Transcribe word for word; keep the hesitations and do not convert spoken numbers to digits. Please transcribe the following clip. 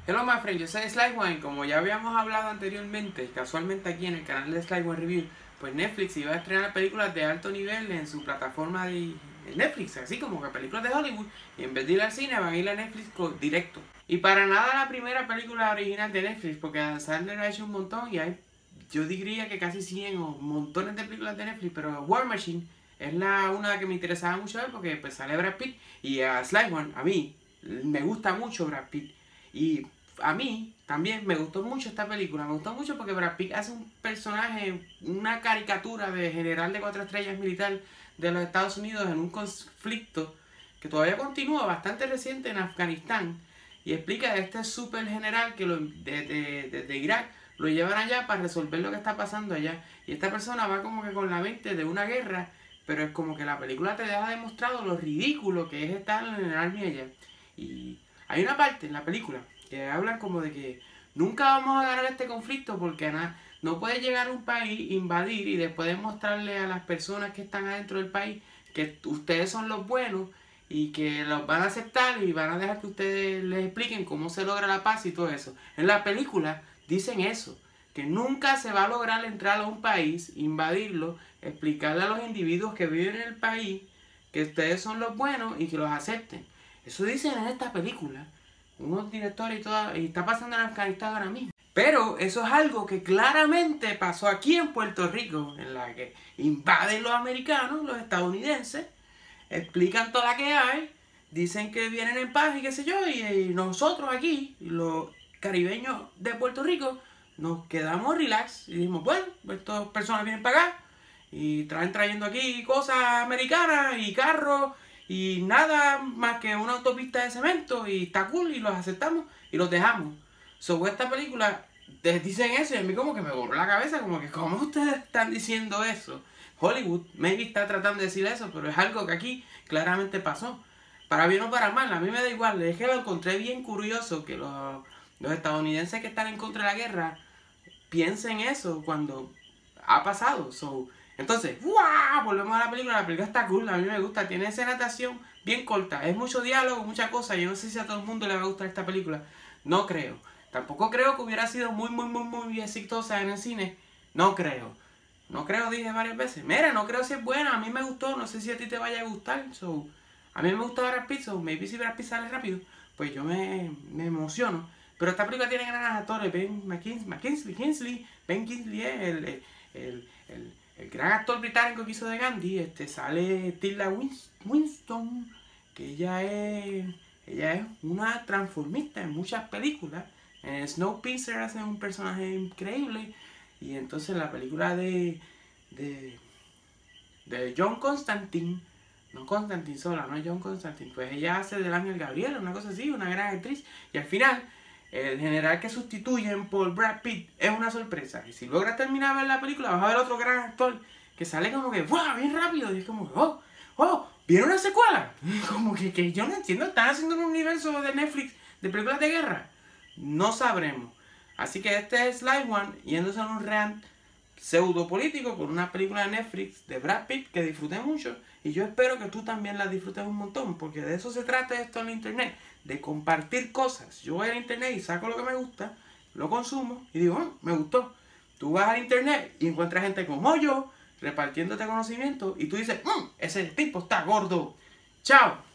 Hello my friend, yo soy Slideone. Como ya habíamos hablado anteriormente, casualmente aquí en el canal de Slideone Review, pues Netflix iba a estrenar películas de alto nivel en su plataforma de Netflix, así como que películas de Hollywood, y en vez de ir al cine van a ir a Netflix directo. Y para nada la primera película original de Netflix, porque Adam Sandler ha hecho un montón y hay, yo diría que casi cien o montones de películas de Netflix, pero War Machine es la una que me interesaba mucho ver porque pues sale Brad Pitt y a Slideone, a mí me gusta mucho Brad Pitt. Y a mí también me gustó mucho esta película. Me gustó mucho porque Brad Pitt hace un personaje, una caricatura de general de cuatro estrellas militar de los Estados Unidos en un conflicto que todavía continúa, bastante reciente, en Afganistán. Y explica a este super general que lo, desde de, de, de Irak lo llevan allá para resolver lo que está pasando allá. Y esta persona va como que con la mente de una guerra, pero es como que la película te deja demostrado lo ridículo que es estar en el army allá. Y hay una parte en la película que hablan como de que nunca vamos a ganar este conflicto porque nada, no puede llegar a un país, invadir y después demostrarle a las personas que están adentro del país que ustedes son los buenos y que los van a aceptar y van a dejar que ustedes les expliquen cómo se logra la paz y todo eso. En la película dicen eso, que nunca se va a lograr entrar a un país, invadirlo, explicarle a los individuos que viven en el país que ustedes son los buenos y que los acepten. Eso dicen en esta película unos directores y todo, y está pasando en Afganistán ahora mismo. Pero eso es algo que claramente pasó aquí en Puerto Rico, en la que invaden los americanos, los estadounidenses, explican toda la que hay, dicen que vienen en paz y qué sé yo, y, y nosotros aquí, los caribeños de Puerto Rico, nos quedamos relax y dijimos, bueno, pues estas personas vienen para acá y traen trayendo aquí cosas americanas y carros y nada más que una autopista de cemento y está cool y los aceptamos y los dejamos. Sobre esta película te dicen eso y a mí como que me borró la cabeza, como que ¿cómo ustedes están diciendo eso? Hollywood maybe está tratando de decir eso, pero es algo que aquí claramente pasó. Para bien o para mal, a mí me da igual, es que lo encontré bien curioso que los, los estadounidenses que están en contra de la guerra piensen eso cuando ha pasado. So, entonces, ¡wow! Volvemos a la película. La película está cool, a mí me gusta. Tiene esa natación bien corta. Es mucho diálogo, mucha cosa. Yo no sé si a todo el mundo le va a gustar esta película. No creo. Tampoco creo que hubiera sido muy, muy, muy, muy exitosa en el cine. No creo. No creo, dije varias veces. Mira, no creo si es buena. A mí me gustó. No sé si a ti te vaya a gustar. So, a mí me gusta Brad Pitt. So, maybe si Brad Pitt sale rápido, pues yo me, me emociono. Pero esta película tiene grandes actores. Ben McKinsley, Kingsley, Ben Kingsley es el, el, el, el, el gran actor británico que hizo de Gandhi. Este, sale Tilda Winston, que ella es, ella es una transformista en muchas películas. En Snowpiercer hace un personaje increíble. Y entonces la película de, de, de John Constantine, no Constantine sola, no John Constantine, pues ella hace del Ángel Gabriel, una cosa así, una gran actriz. Y al final el general que sustituyen por Brad Pitt es una sorpresa. Y si logras terminar de ver la película, vas a ver otro gran actor que sale como que, ¡wow! Bien rápido. Y es como, ¡oh! ¡Oh! ¿Viene una secuela? Como que, que yo no entiendo. ¿Están haciendo un universo de Netflix de películas de guerra? No sabremos. Así que este es Slideone yéndose en un rant pseudo político por una película de Netflix de Brad Pitt que disfruté mucho. Y yo espero que tú también la disfrutes un montón, porque de eso se trata esto en la internet, de compartir cosas. Yo voy al internet y saco lo que me gusta, lo consumo y digo, oh, me gustó. Tú vas al internet y encuentras gente como yo repartiéndote conocimiento y tú dices, mmm, ese tipo está gordo. Chao.